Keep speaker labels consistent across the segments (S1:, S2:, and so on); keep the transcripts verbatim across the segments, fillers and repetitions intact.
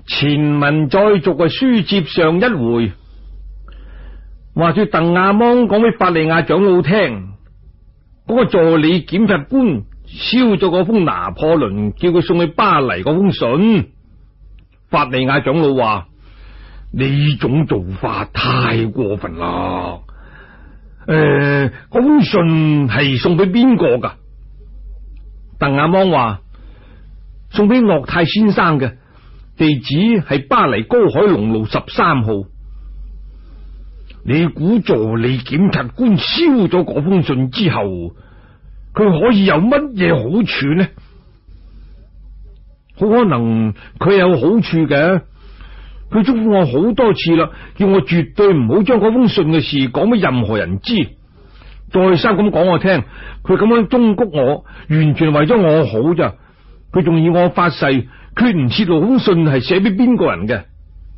S1: 前文再續嘅書接上一回，話說鄧亞芒講俾法利亞長老聽，嗰、那個助理檢察官燒咗嗰封拿破崙叫佢送去巴黎嗰封信。法利亞長老話：呢種做法太過分啦！誒、呃，嗰封信係送俾邊個噶？鄧亞芒話：送俾諾泰先生嘅，地址係巴黎高海龍路十三號。你估助理檢察官燒咗嗰封信之後，佢可以有乜嘢好處呢？好可能佢有好處嘅。佢囑咐我好多次啦，叫我絕對唔好將嗰封信嘅事講俾任何人知。再三咁講我聽，佢咁樣忠告我，完全為咗我好咋。佢仲要我發誓，決唔泄露封信係寫俾邊個人嘅。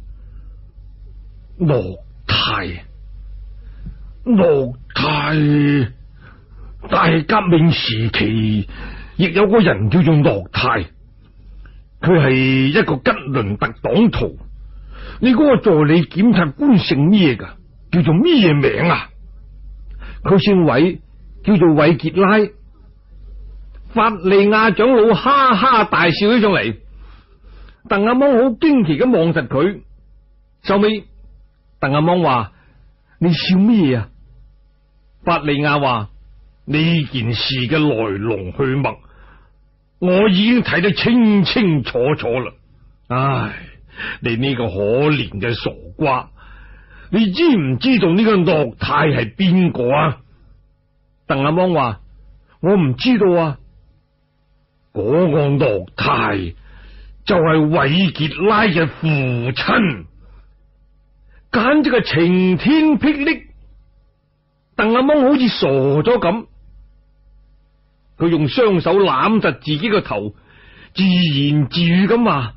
S1: 諾泰，諾泰，大革命時期亦有個人叫做諾泰，佢係一個吉倫特黨徒。你嗰個助理檢察官姓咩噶？叫做咩名啊？佢姓韋，叫做韋傑拉。法利亞長老哈哈大笑起上嚟。鄧亞芒好驚奇咁望實佢，收尾鄧亞芒話：你笑咩啊？法利亞話：呢件事嘅來龍去脈，我已經睇得清清楚楚啦。唉，你呢個可憐嘅傻瓜，你知唔知道呢個諾泰係邊個啊？鄧亞芒話：我唔知道啊。嗰個諾泰就係韋傑拉嘅父親，簡直係晴天霹靂。鄧亞芒好似傻咗咁，佢用雙手攬實自己個頭，自言自語咁話：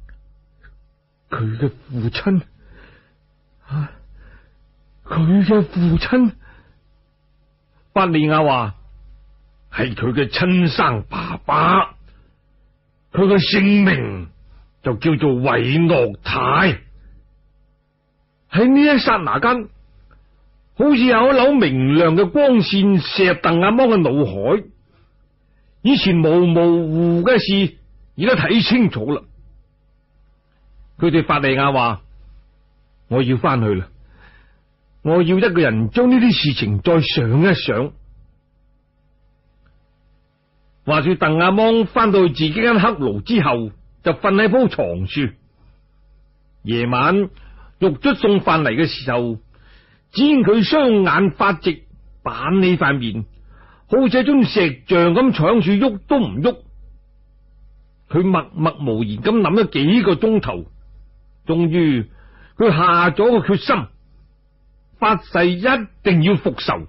S1: 佢嘅父親啊，佢嘅父親。法利亞話：係佢嘅親生爸爸，佢嘅姓名就叫做韋諾泰。喺呢一剎那間，好似有一縷明亮嘅光線射入鄧亞芒嘅腦海，以前模模糊糊嘅事而家睇清楚啦。佢對法利亞話：我要翻去啦，我要一個人將呢啲事情再想一想。話說鄧亞芒翻到去自己間黑牢之後，就瞓喺鋪床樹。夜晚獄卒送飯嚟嘅時候，只見佢雙眼發直，板起塊面，好似一尊石像咁坐喺樹喐都唔喐。佢默默無言咁諗咗幾個鐘頭，終於佢下咗個決心，發誓一定要復仇。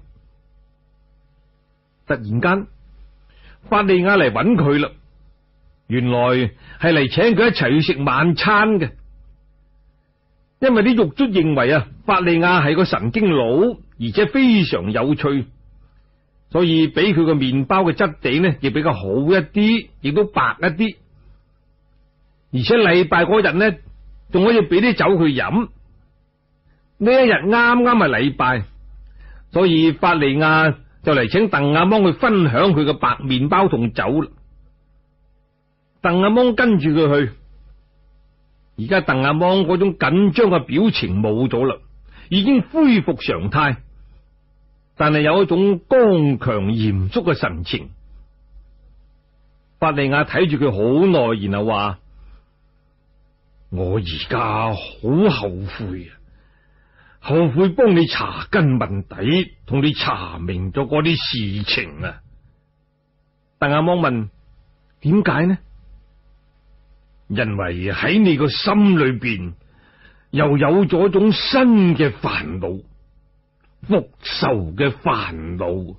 S1: 突然間，法利亞嚟揾佢啦，原來係嚟請佢一齊去食晚餐嘅。因為啲獄卒認為啊，法利亞係個神經佬，而且非常有趣，所以俾佢個麵包嘅質地呢，亦比較好一啲，亦都白一啲。而且禮拜嗰日呢，仲可以俾啲酒佢飲。呢一日啱啱係禮拜，所以法利亞就嚟請鄧亞芒去分享佢嘅白麵包同酒啦。鄧亞芒跟住佢去，而家鄧亞芒嗰種緊張嘅表情冇咗啦，已經恢復常態，但係有一種剛強嚴肅嘅神情。法利亞睇住佢好耐，然後話：我而家好後悔啊！後悔幫你查根問底，同你查明咗嗰啲事情啊！鄧亞芒問：點解呢？因為喺你個心裏邊又有咗一種新嘅煩惱，復仇嘅煩惱。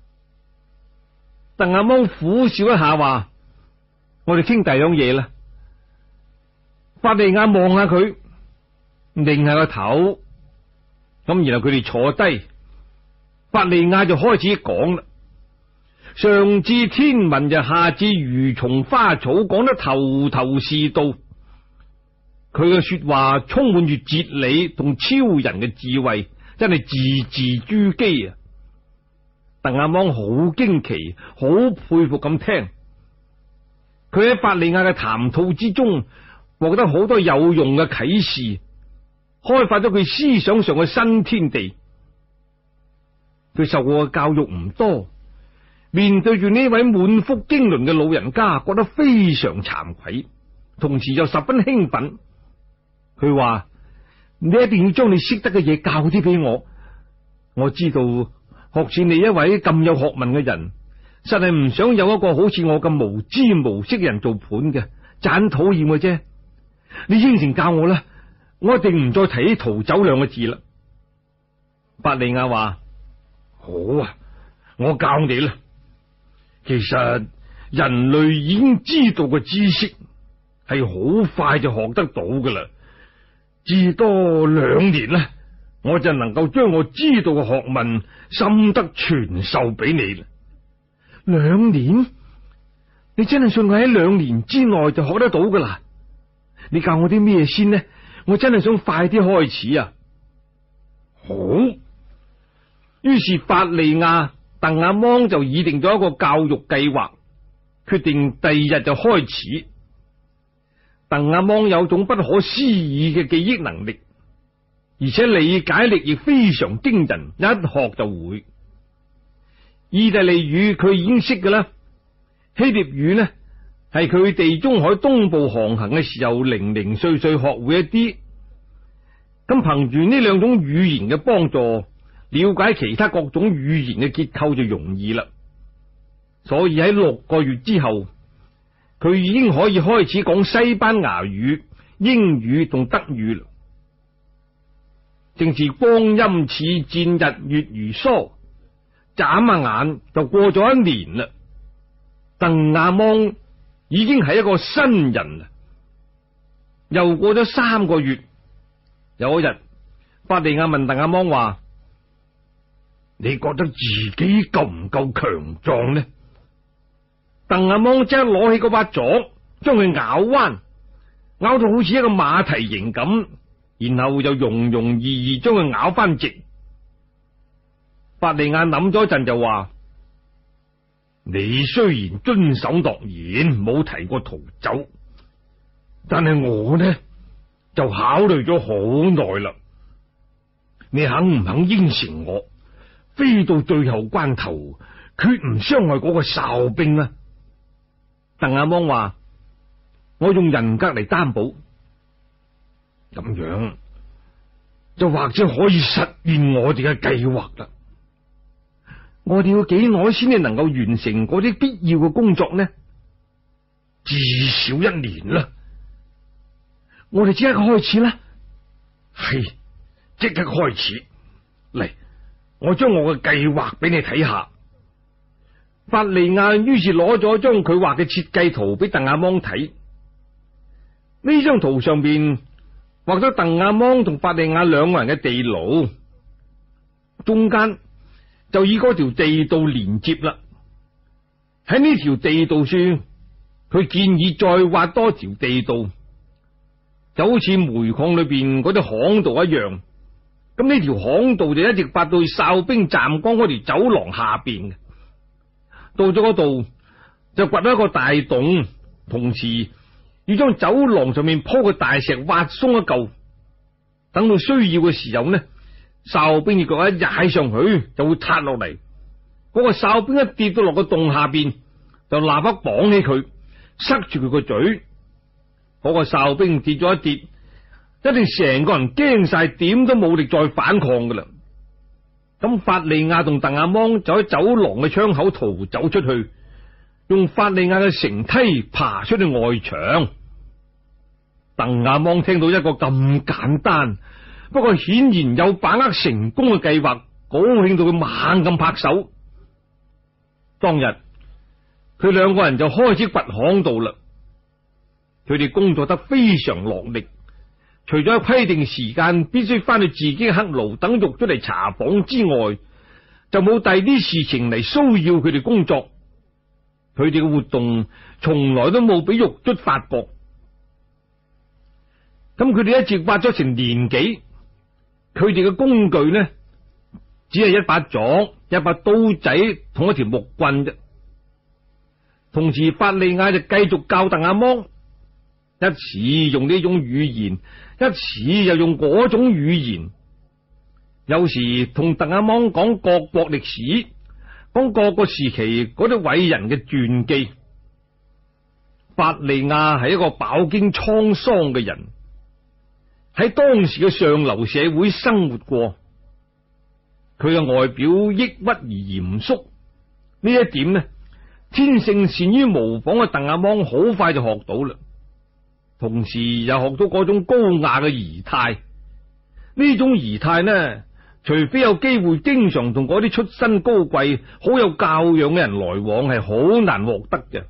S1: 鄧亞芒苦笑一下話：我哋傾第二樣嘢啦。法利亞望下佢，擰下個頭。咁然後佢哋坐低，法利亞就開始講啦。上至天文，就下至魚蟲花草，講得頭頭是道。 佢嘅說話充滿住哲理同超人嘅智慧，真係字字珠璣啊！鄧阿芒好驚奇，好佩服咁聽。佢喺法利亞嘅談吐之中獲得好多有用嘅啟示，開發咗佢思想上嘅新天地。佢受過嘅教育唔多，面對住呢位滿腹經綸嘅老人家，覺得非常慚愧，同時又十分興奮。佢話：你一定要將你識得嘅嘢教啲俾我。我知道學似你一位咁有學問嘅人，實係唔想有一個好似我咁無知無識嘅人做伴嘅，就很討厭嘅啫。你應承教我啦，我一定唔再提起逃走兩個字啦。法利亞話：好啊，我教你啦。其實人類已經知道嘅知識係好快就學得到噶啦，至多兩年啦，我就能夠將我知道嘅學問心得傳授俾你啦。兩年？你真係信我喺兩年之內就學得到噶啦？你教我啲咩先呢？我真係想快啲開始啊！好。於是法利亞、鄧阿芒就擬定咗一個教育計劃，決定第二日就開始。鄧阿芒有種不可思議嘅記憶能力，而且理解力亦非常驚人，一學就會。意大利語佢已經識㗎啦，希臘語呢係佢地中海東部航行嘅時候零零碎碎學會一啲。咁憑住呢兩種語言嘅幫助，了解其他各種語言嘅結構就容易啦。所以喺六個月之後，佢已經可以開始講西班牙語、英語同德語啦。正是光陰似箭，日月如梭，眨下眼就過咗一年啦。鄧阿芒已經係一個新人啦。又過咗三個月，有一日，法利亞問鄧阿芒話：你覺得自己夠唔夠強壯呢？鄧阿芒即刻攞起嗰把鑿，將佢咬彎，咬到好似一個馬蹄形咁，然後就容容易易將佢咬翻直。法利亞諗咗一陣就話：你雖然遵守諾言，冇提過逃走，但係我呢就考慮咗好耐啦。你肯唔肯應承我，飛到最後關頭，決唔傷害嗰個哨兵呢？鄧阿芒話：我用人格嚟擔保，咁樣就或者可以實現我哋嘅計劃啦。我哋要幾耐先至能夠完成嗰啲必要嘅工作呢？至少一年啦。我哋即刻開始啦。係，即刻開始。嚟，我將我嘅計劃俾你睇下。法利亞於是攞咗張佢畫嘅設計圖俾鄧阿芒睇。呢張圖上邊畫咗鄧阿芒同法利亞兩個人嘅地牢，中間就以嗰條地道連接啦。喺呢條地道上，佢建議再挖多條地道，就好似煤礦裏邊嗰啲巷道一樣。咁呢條巷道就一直發到去哨兵站崗嗰條走廊下邊嘅。到咗嗰度就掘咗一個大洞，同時要將走廊上面鋪嘅大石挖鬆一嚿，等到需要嘅時候呢，哨兵嘅腳一踩上去就會塌落嚟。嗰個哨兵一跌到落個洞下邊，就立刻綁起佢，塞住佢個嘴。嗰個哨兵跌咗一跌，一定成個人驚晒，點都冇力再反抗噶啦。咁法利亞同鄧阿芒就喺走廊嘅窗口逃走出去，用法利亞嘅繩梯爬出去外牆。鄧阿芒聽到一個咁簡單，不過顯然有把握成功嘅計劃，高興到佢猛咁拍手。當日佢兩個人就開始掘巷道啦。佢哋工作得非常落力，除咗規定時間必須翻去自己嘅黑牢等獄卒嚟查訪之外，就冇第二啲事情嚟騷擾佢哋工作。佢哋嘅活動從來都冇俾獄卒發覺。 咁佢哋一直挖咗成年幾，佢哋嘅工具呢，只係一把鑿、一把刀仔同一條木棍啫。同時，法利亞就繼續教鄧阿芒，一次用呢種語言，一次又用嗰種語言。有時同鄧阿芒講各國歷史，講各個時期嗰啲偉人嘅傳記。法利亞係一個飽經滄桑嘅人，喺當時嘅上流社會生活過，佢嘅外表抑鬱而嚴肅，呢一點呢，天性善於模仿嘅鄧阿芒好快就學到啦，同時又學到嗰種高雅嘅儀態。呢種儀態呢，除非有機會經常同嗰啲出身高貴、好有教養嘅人來往，係好難獲得嘅。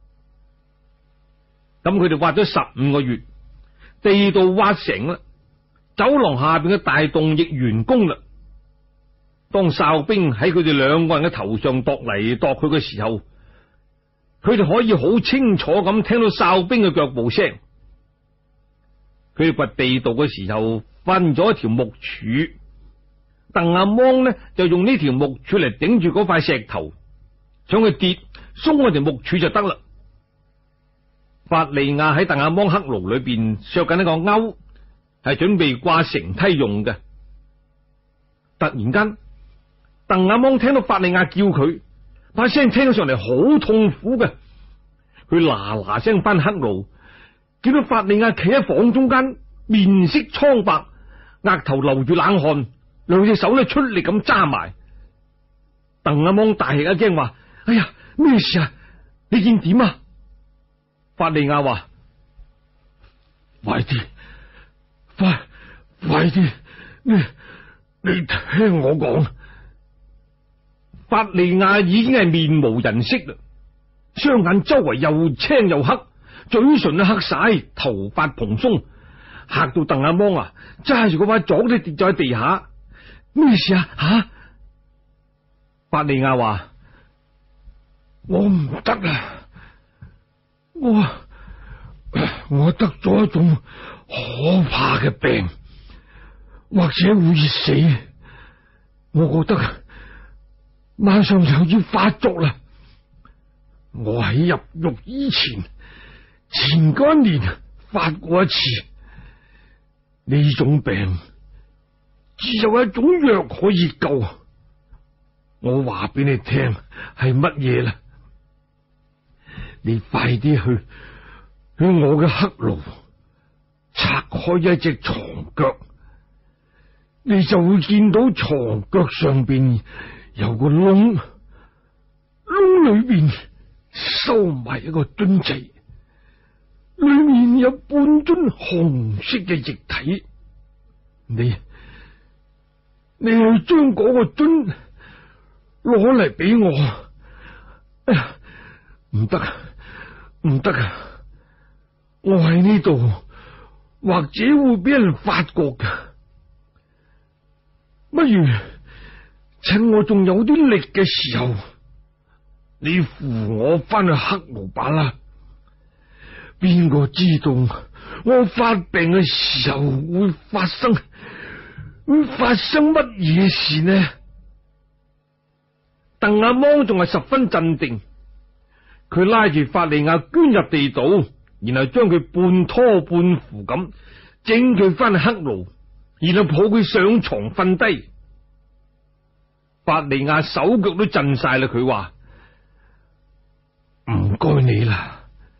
S1: 咁佢哋挖咗十五個月，地道挖成啦，走廊下邊嘅大洞亦完工啦。當哨兵喺佢哋兩個人嘅頭上度嚟度去嘅時候，佢哋可以好清楚咁聽到哨兵嘅腳步聲。佢哋掘地道嘅時候，分咗一條木柱，鄧阿芒呢就用呢條木柱嚟頂住嗰塊石頭，想佢跌鬆嗰條木柱就得啦。法利亞喺鄧阿芒黑爐裏邊削緊一個鈎，係準備掛繩梯用嘅。突然間，鄧阿芒聽到法利亞叫佢，把聲聽上嚟好痛苦嘅。佢嗱嗱聲翻黑爐，見到法利亞企喺房中間，面色蒼白，額頭流住冷汗，兩隻手咧出力咁揸埋。鄧阿芒大吃一驚，話：哎呀，咩事啊？你見點啊？法利亞話：快啲，快快啲，你你聽我講。法利亞已經係面無人色啦，雙眼周圍又青又黑，嘴唇都黑晒，頭髮蓬鬆，嚇到鄧阿芒啊，揸住嗰把鑿都跌咗喺地下。咩事啊？吓、啊！法利亞話：我唔得啊！我我得咗一種可怕嘅病，或者會死。我覺得馬上就要發作啦。我喺入獄以前，前嗰一年發過一次。呢種病只有一種藥可以救。我話俾你聽係乜嘢啦？你快啲去去我嘅黑爐拆開一隻床腳，你就會見到床腳上邊有個窿，窿裏邊收埋一個樽仔，裏面有半樽紅色嘅液體。你你去將嗰個樽攞嚟俾我。哎呀，唔得唔得啊！我喺呢度或者會俾人發覺噶，不如趁我仲有啲力嘅時候，你扶我翻去黑爐把啦。邊個知道我發病嘅時候會發生會發生乜嘢事呢？鄧阿芒仲係十分鎮定。佢拉住法利亞捐入地道，然後將佢半拖半扶咁整佢翻去黑爐，然後抱佢上床瞓低。法利亞手腳都震晒啦，佢話：唔該你啦，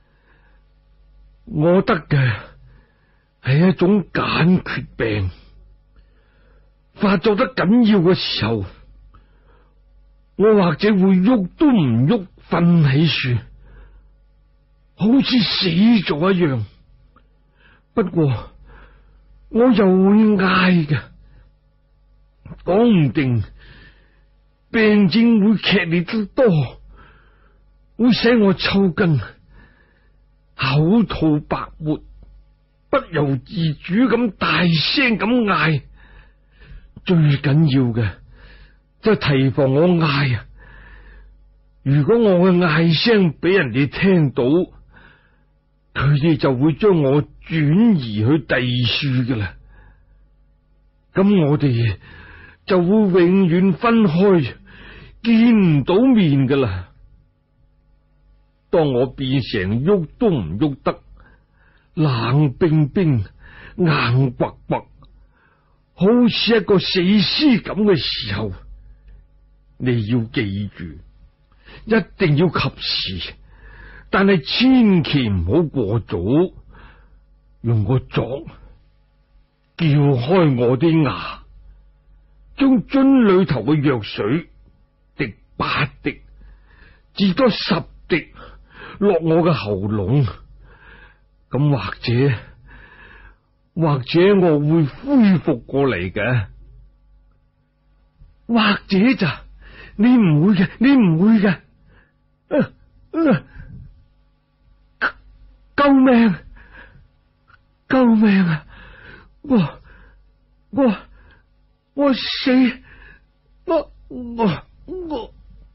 S1: 我得嘅係一種間缺病，發作得緊要嘅時候，我或者會喐都唔喐，瞓喺樹，好似死咗一樣。不過我又會嗌嘅，講唔定病症會劇烈得多，會使我抽筋，口吐白沫，不由自主咁大聲咁嗌。最緊要嘅就提防我嗌啊！如果我嘅嗌聲俾人哋聽到，佢哋就會將我轉移去第處噶啦，咁我哋就會永遠分開，見唔到面噶啦。當我變成喐都唔喐得，冷冰冰、硬刮刮，好似一個死屍咁嘅時候，你要記住，一定要及時，但係千祈唔好過早，用個鑿撬開我啲牙，將樽裏頭嘅藥水滴八滴至多十滴落我嘅喉嚨，咁或者或者我會恢復過嚟嘅，或者咋？你唔會嘅，你唔會嘅。啊啊救命！救命啊！我我我死！我我我！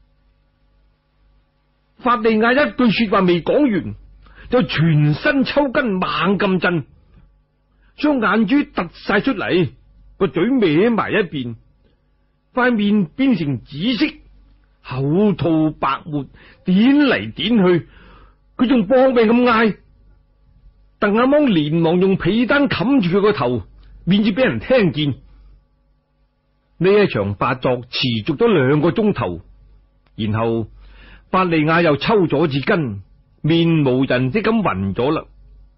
S1: 法利亞一句說話未講完，就全身抽筋，猛咁震，將眼珠突晒出嚟，個嘴歪埋一邊，塊面變成紫色，口吐白沫，點嚟點去，佢仲搏命咁嗌。鄧阿芒連忙用被單冚住佢個頭，免至俾人聽見。呢一場發作持續咗兩個鐘頭，然後法利亞又抽咗支筋，面無人色咁暈咗啦。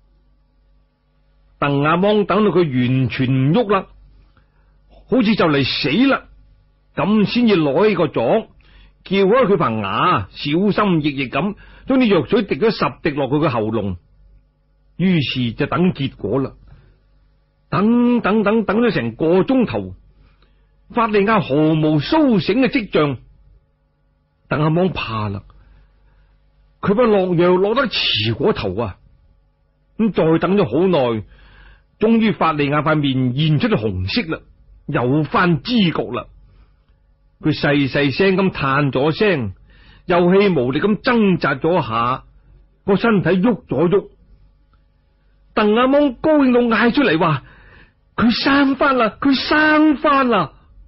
S1: 鄧阿芒等到佢完全唔喐啦，好似就嚟死啦，咁先至攞起個鑿，撬開佢棚牙，小心翼翼咁將啲藥水滴咗十滴落佢嘅喉嚨。於是就等結果啦，等等等等咗成個鐘頭，法利亞毫無蘇醒嘅跡象。鄧阿芒怕啦，佢怕落藥落得遲過頭啊！咁再等咗好耐，終於法利亞塊面現出咗紅色啦，有翻知覺啦。佢細細聲咁嘆咗聲，有氣無力咁掙扎咗下，個身體喐咗喐。鄧阿芒高興到嗌出嚟話：佢生翻啦，佢生翻啦！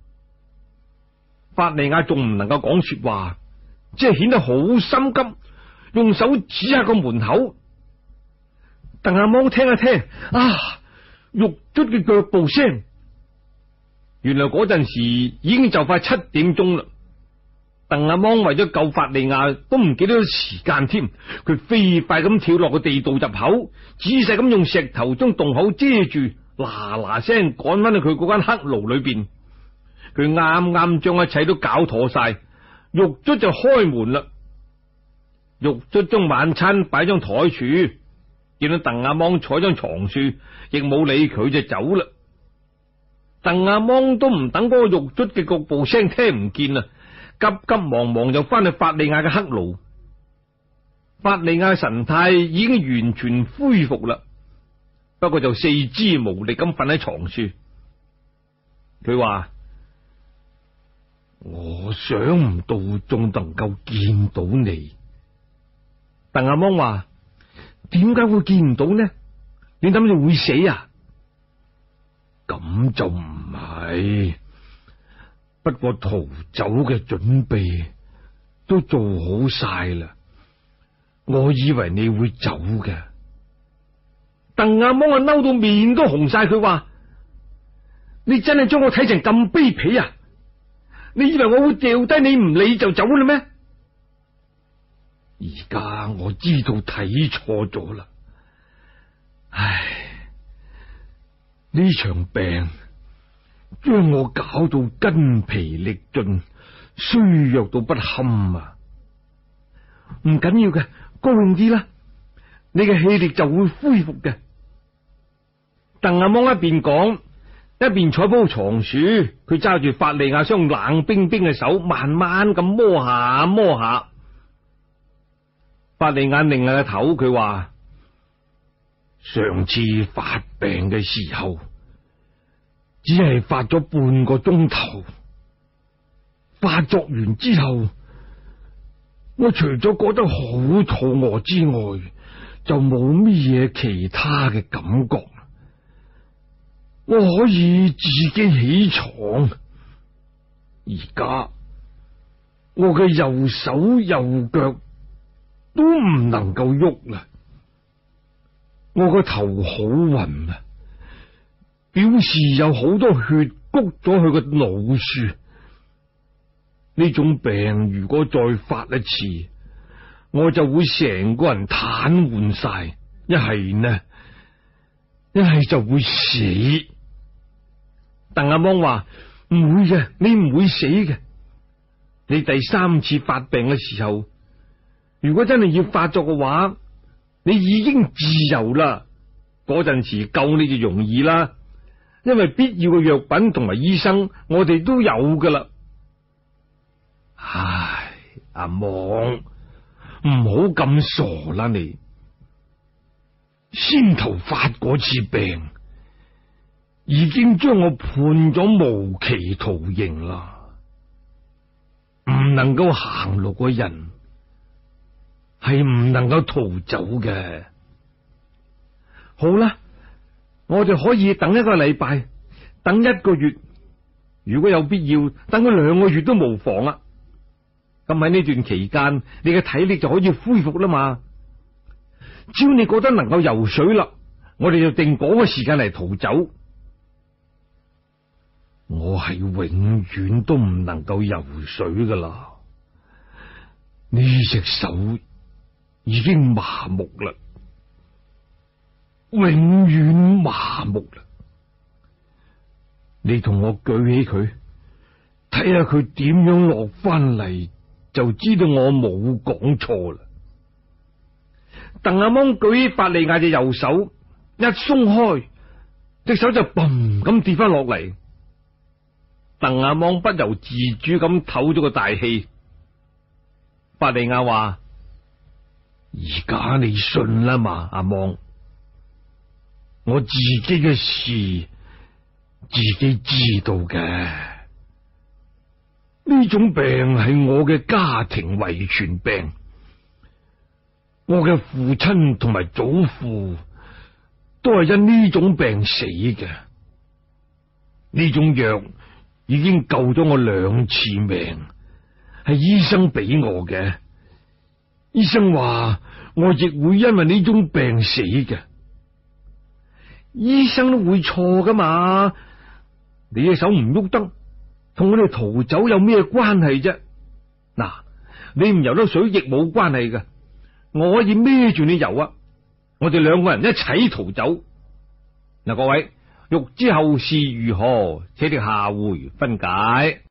S1: 法利亞仲唔能夠講說話，即係顯得好心急，用手指下個門口。鄧阿芒聽一聽，啊，獄卒嘅腳步聲。原來嗰陣時已經就快七點鐘啦。鄧阿芒為咗救法利亞，都唔記得咗時間添。佢飛快咁跳落個地道入口，仔細咁用石頭將洞口遮住，嗱嗱聲趕翻去佢嗰間黑牢裏邊。佢啱啱將一切都搞妥晒，獄卒就開門啦。獄卒將晚餐擺張台處，見到鄧阿芒坐張床處，亦冇理佢就走啦。鄧阿芒都唔等嗰個獄卒嘅腳步聲聽唔見啦，急急忙忙就翻去法利亞嘅黑牢。法利亞神態已經完全恢復啦，不過就四肢無力咁瞓喺床處。佢話：我想唔到仲能夠見到你。鄧阿芒話：點解會見唔到呢？你諗住會死啊？咁就唔係。不過逃走嘅準備都做好晒啦，我以為你會走嘅。鄧阿芒啊，嬲到面都紅晒，佢話：你真係將我睇成咁卑鄙啊？你以為我會掉低你唔理就走啦咩？而家我知道睇錯咗啦，唉，呢場病將我搞到筋疲力盡，衰弱到不堪啊！唔緊要嘅，高興啲啦，你嘅氣力就會恢復嘅。鄧阿芒一邊講，一邊坐鋪床樹，佢揸住法利亞雙冷冰冰嘅手，慢慢咁摸下摸下。法利亞擰下個頭，佢話：上次發病嘅時候，只係發咗半個鐘頭，發作完之後，我除咗覺得好肚餓之外， 就冇乜嘢其他嘅感覺。我可以自己起床，而家我嘅右手右腳都唔能夠喐啦，我個頭好暈啊，表示有好多血谷咗去個腦處。呢種病如果再發一次，我就會成個人癱瘓晒，一係呢，一係就會死。鄧阿芒話：唔會嘅，你唔會死嘅。你第三次發病嘅時候，如果真係要發作嘅話，你已經自由啦。嗰陣時救你就容易啦，因為必要嘅藥品同埋醫生我哋都有噶啦。唉，阿芒，唔好咁傻啦，你先頭發嗰次病已經將我判咗無期徒刑啦，唔能夠行路嘅人係唔能夠逃走嘅。好啦，我哋可以等一個禮拜，等一個月，如果有必要，等佢兩個月都無妨啦。咁喺呢段期間，你嘅體力就可以恢復啦嘛。只要你覺得能夠游水啦，我哋就定嗰個時間嚟逃走。我係永遠都唔能夠游水噶啦，呢隻手已經麻木啦，永遠麻木啦。你同我舉起佢，睇下佢點樣落翻嚟，就知道我冇講錯啦。鄧阿芒舉起法利亞隻右手，一鬆開，隻手就嘭咁跌翻落嚟。鄧阿芒不由自主咁唞咗個大氣。法利亞話：而家你信啦嘛，阿芒，我自己嘅事自己知道嘅。呢種病係我嘅家庭遺傳病，我嘅父親同埋祖父都係因呢種病死嘅。呢種藥已經救咗我兩次命，係醫生俾我嘅。醫生話我亦會因為呢種病死嘅。醫生都會錯噶嘛？你嘅手唔喐得，同我哋逃走有咩關係啫？嗱，你唔游得水亦冇關係嘅，我可以孭住你游啊！我哋兩個人一齊逃走。嗱，各位，欲知後事如何，且聽下回分解。